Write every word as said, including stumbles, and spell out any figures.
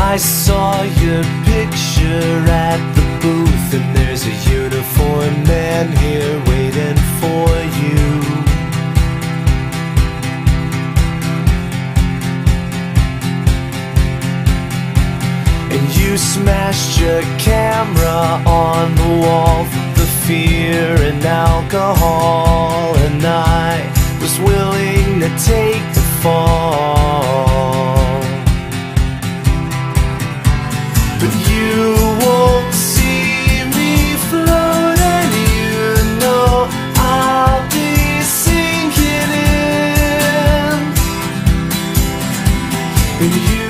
I saw your picture at the booth, and there's a uniformed man here waiting for you. And you smashed your camera on the wall from the fear and alcohol, and I was willing to take the fall. But you won't see me float, and you know I'll be sinking in. And you